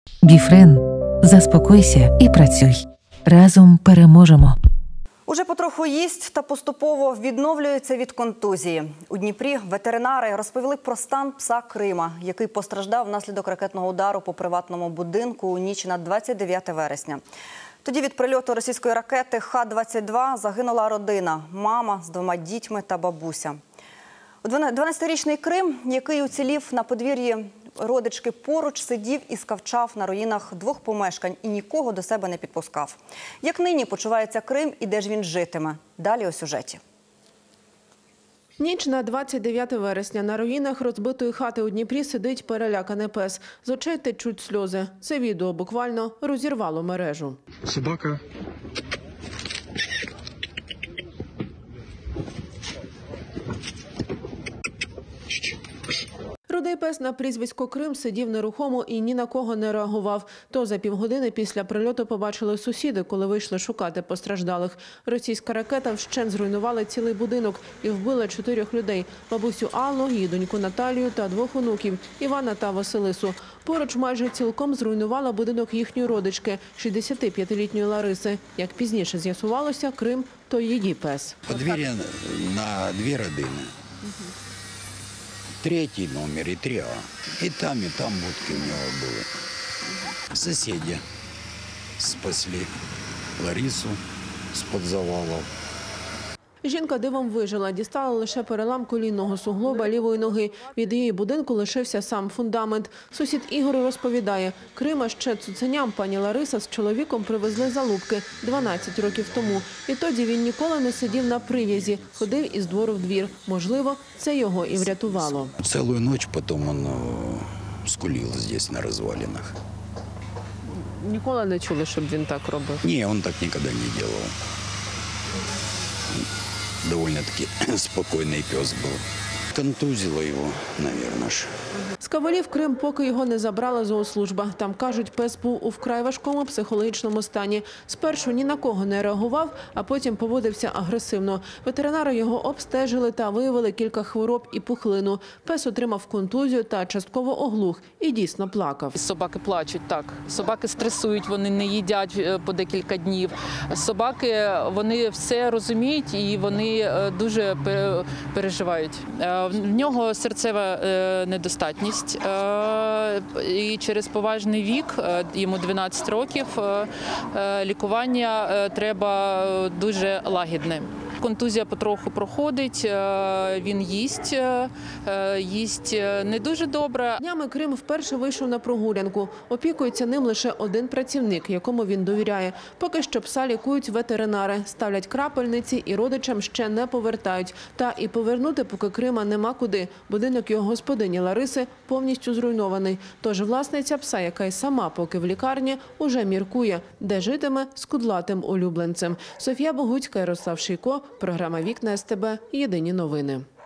Біфрен. Заспокойся і працюй. Разом переможемо. Уже потроху їсть та поступово відновлюється від контузії. У Дніпрі ветеринари розповіли про стан пса Крима, який постраждав внаслідок ракетного удару по приватному будинку у ніч на 29 вересня. Тоді від прильоту російської ракети Х-22 загинула родина – мама з 2 дітьми та бабуся. 12-річний Крим, який уцілів на подвір'ї родички, поруч сидів і скавчав на руїнах 2 помешкань і нікого до себе не підпускав. Як нині почувається Крим і де ж він житиме? Далі у сюжеті. Ніч на 29 вересня. На руїнах розбитої хати у Дніпрі сидить переляканий пес. З очей течуть сльози. Це відео буквально розірвало мережу. Собака. Рудий пес на прізвисько Крим сидів нерухомо і ні на кого не реагував. То за півгодини після прильоту побачили сусіди, коли вийшли шукати постраждалих. Російська ракета вщент зруйнувала цілий будинок і вбила 4 людей – бабусю Аллу, її доньку Наталію та 2 онуків – Івана та Василису. Поруч майже цілком зруйнувала будинок їхньої родички – 65-літньої Лариси. Як пізніше з'ясувалося, Крим – то її пес. Подвір'я на 2 родини. 3-й номер і 3А. І там будки в нього були. Сусіди спасли Ларису з-під завалів. Жінка дивом вижила, дістала лише перелам колінного суглоба лівої ноги. Від її будинку лишився сам фундамент. Сусід Ігор розповідає, Крима ще цуценям пані Лариса з чоловіком привезли залубки 12 років тому. І тоді він ніколи не сидів на прив'язі, ходив із двору в двір. Можливо, це його і врятувало. Цілу ніч потім він скулив тут, на розвалинах. Ніколи не чули, щоб він так робив? Ні, він так ніколи не робив. Довольно-таки спокійний пес був. Контузило його, мабуть. З Ковалів Крим, поки його не забрала зоослужба. Там, кажуть, пес був у вкрай важкому психологічному стані. Спершу ні на кого не реагував, а потім поводився агресивно. Ветеринари його обстежили та виявили кілька хвороб і пухлину. Пес отримав контузію та частково оглух і дійсно плакав. Собаки плачуть, так. Собаки стресують, вони не їдять по декілька днів. Собаки, вони все розуміють і вони дуже переживають. В нього серцева недостатність і через поважний вік, йому 12 років, лікування треба дуже лагідне. Контузія потроху проходить, він їсть не дуже добре. Днями Крим вперше вийшов на прогулянку. Опікується ним лише один працівник, якому він довіряє. Поки що пса лікують ветеринари, ставлять крапельниці і родичам ще не повертають. Та і повернути поки Крима нема куди. Будинок його господині Лариси повністю зруйнований. Тож власниця пса, яка й сама поки в лікарні, уже міркує, де житиме з кудлатим улюбленцем. Софія Богуцька, Ярослав Шийко, програма «Вікна СТБ». Єдині новини.